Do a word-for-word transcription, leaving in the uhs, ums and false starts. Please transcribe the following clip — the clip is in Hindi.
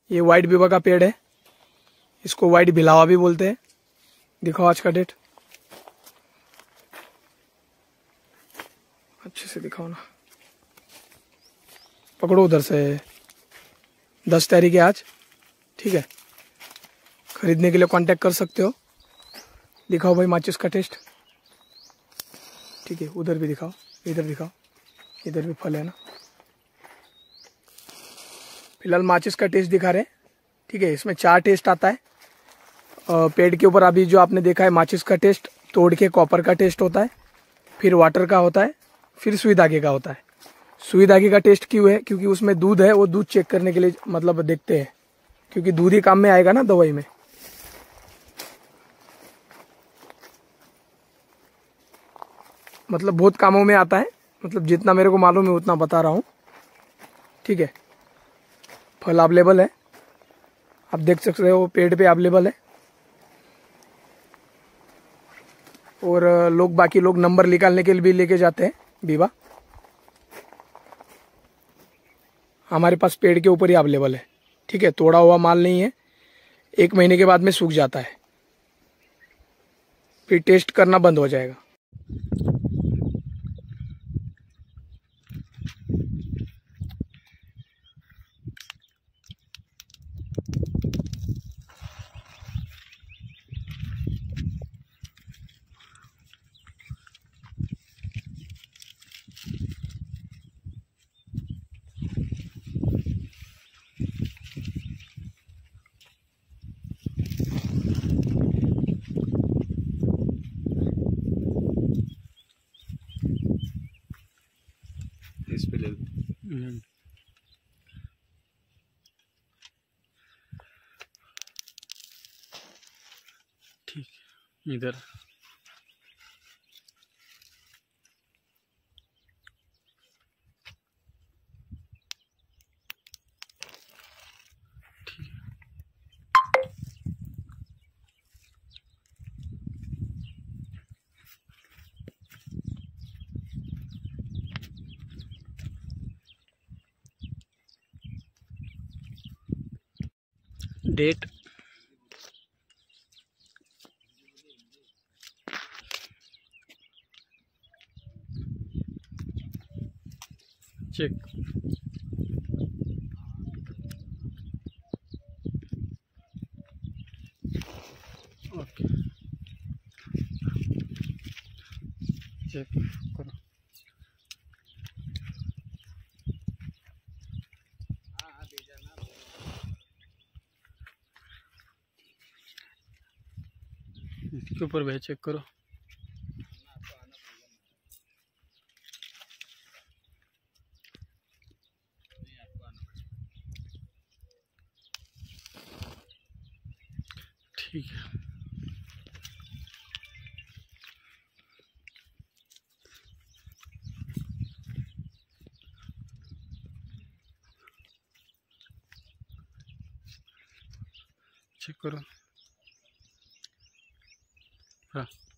ये व्हाइट बीबा का पेड़ है, इसको व्हाइट भिलावा भी बोलते हैं। दिखाओ आज का डेट, अच्छे से दिखाओ ना, पकड़ो उधर से। दस तारीख है आज, ठीक है। खरीदने के लिए कांटेक्ट कर सकते हो। दिखाओ भाई माचिस का टेस्ट, ठीक है। उधर भी दिखाओ, इधर दिखाओ, इधर भी फल है ना। फिलहाल माचिस का टेस्ट दिखा रहे हैं, ठीक है। इसमें चार टेस्ट आता है। पेड़ के ऊपर अभी जो आपने देखा है माचिस का टेस्ट, तोड़ के कॉपर का टेस्ट होता है, फिर वाटर का होता है, फिर सुई धागे का होता है। सुई धागे का टेस्ट क्यों है? क्योंकि उसमें दूध है, वो दूध चेक करने के लिए मतलब देखते हैं, क्योंकि दूध ही काम में आएगा ना दवाई में। मतलब बहुत कामों में आता है, मतलब जितना मेरे को मालूम है उतना बता रहा हूँ, ठीक है। फल अवेलेबल है, आप देख सकते हो पेड़ पे अवेलेबल है। और लोग बाकी लोग नंबर निकालने के लिए भी लेके जाते हैं बीबा। हमारे पास पेड़ के ऊपर ही अवेलेबल है, ठीक है। तोड़ा हुआ माल नहीं है, एक महीने के बाद में सूख जाता है, फिर टेस्ट करना बंद हो जाएगा। इस पे ले ठीक है। इधर डेट चेक, ओके चेक करो। इसके ऊपर भी चेक करो। ठीक है, चेक करो। हाँ